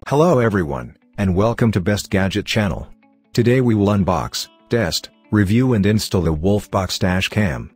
Hello everyone, and welcome to Best Gadget channel. Today we will unbox, test, review and install the Wolfbox Dash Cam.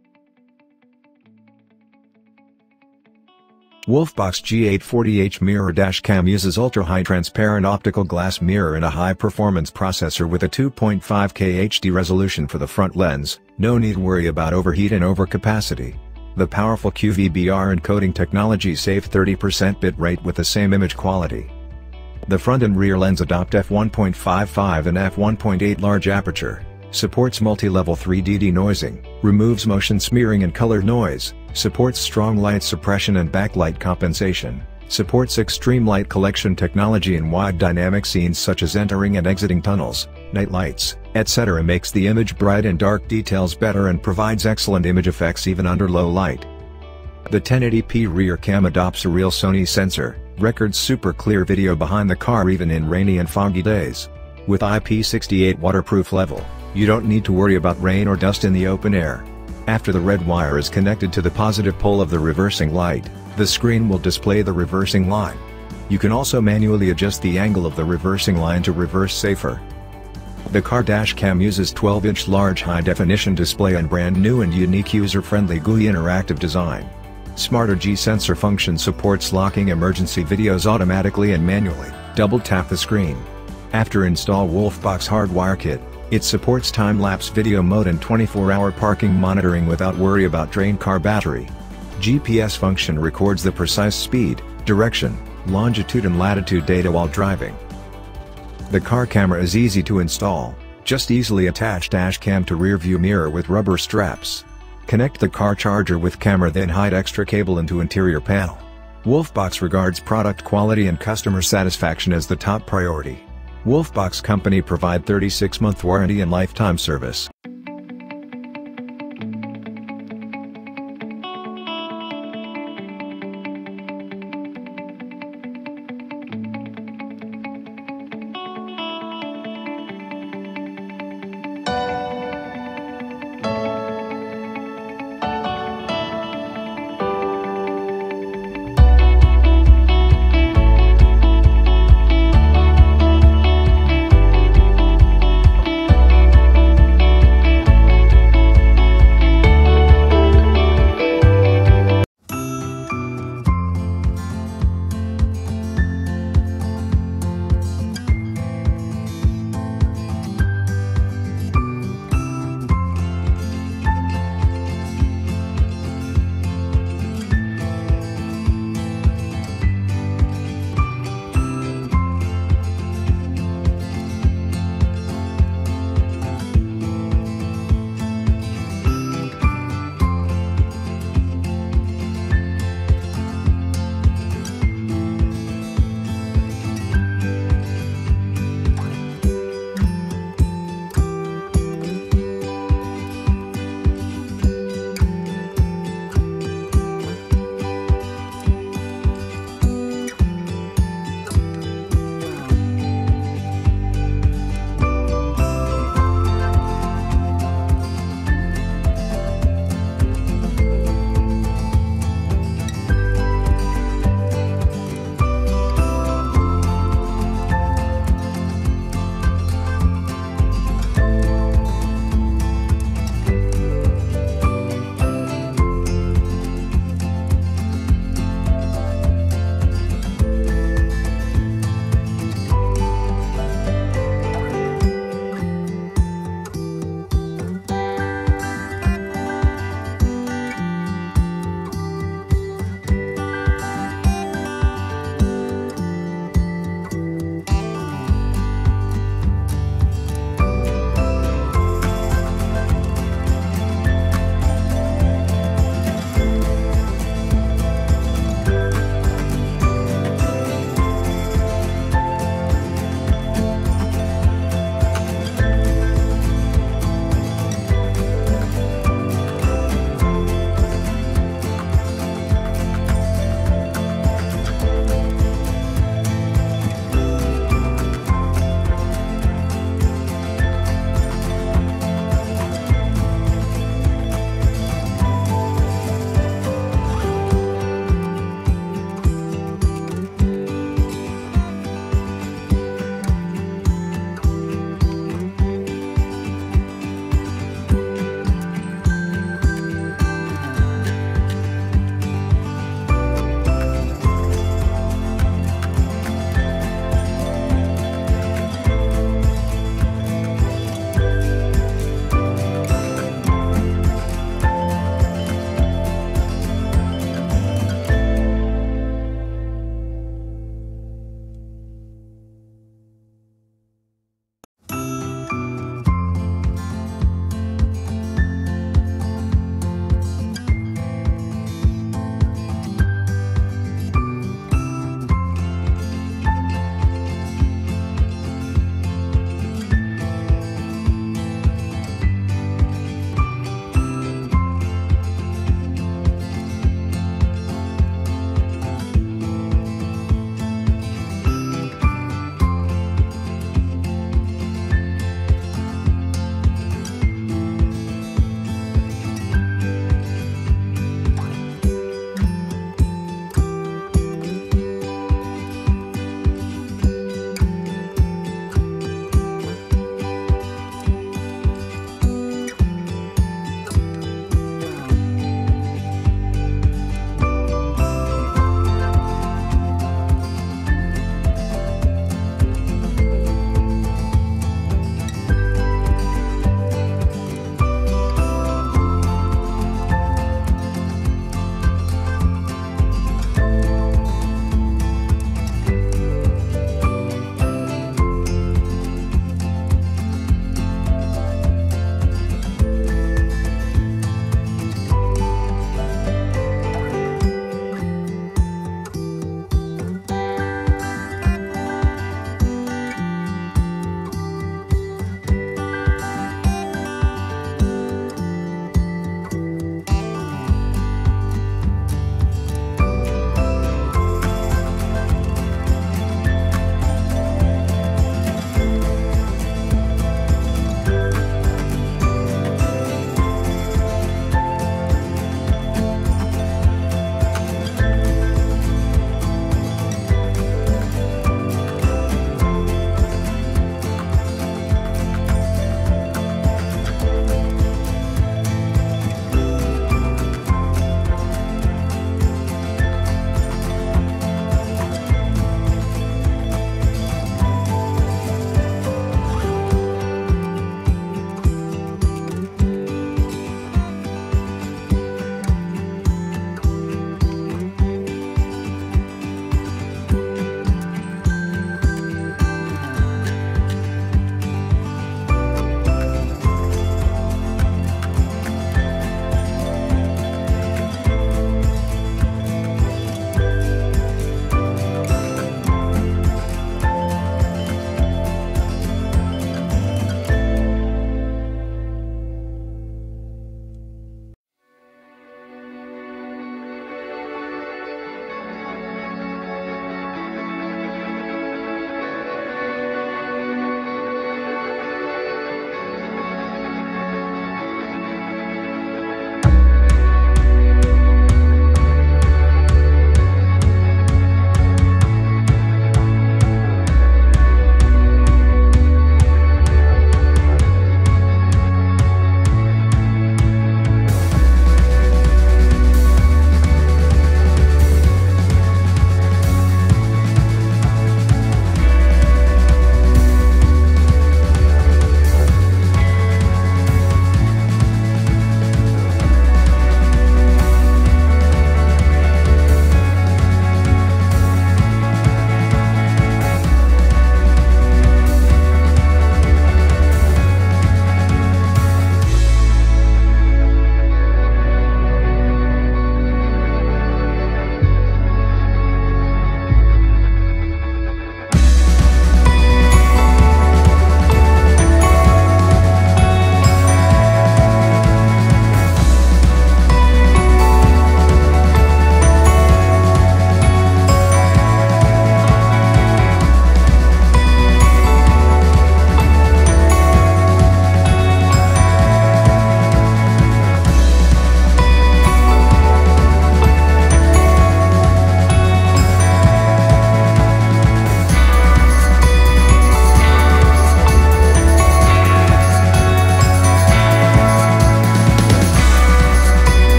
Wolfbox G840H Mirror Dash Cam uses ultra-high transparent optical glass mirror and a high-performance processor with a 2.5K HD resolution for the front lens. No need to worry about overheat and overcapacity. The powerful QVBR encoding technology save 30% bitrate with the same image quality. The front and rear lens adopt f1.55 and f1.8 large aperture, supports multi-level 3D denoising, removes motion smearing and color noise, supports strong light suppression and backlight compensation, supports extreme light collection technology in wide dynamic scenes such as entering and exiting tunnels, night lights, etc. Makes the image bright and dark details better and provides excellent image effects even under low light. The 1080p rear cam adopts a real Sony sensor, records super clear video behind the car even in rainy and foggy days. With IP68 waterproof level, you don't need to worry about rain or dust in the open air. After the red wire is connected to the positive pole of the reversing light, the screen will display the reversing line. You can also manually adjust the angle of the reversing line to reverse safer. The car dash cam uses 12-inch large high-definition display and brand new and unique user-friendly GUI interactive design. Smarter G-Sensor function supports locking emergency videos automatically and manually. Double tap the screen. After install Wolfbox Hardwire Kit, it supports time-lapse video mode and 24-hour parking monitoring without worry about drained car battery. GPS function records the precise speed, direction, longitude and latitude data while driving. The car camera is easy to install, just easily attach dash cam to rear view mirror with rubber straps. Connect the car charger with camera then hide extra cable into interior panel. Wolfbox regards product quality and customer satisfaction as the top priority. Wolfbox company provide 36-month warranty and lifetime service.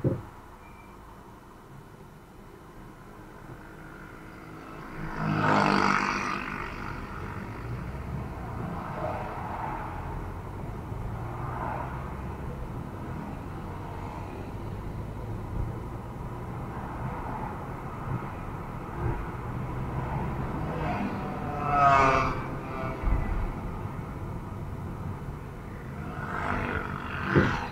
Yeah.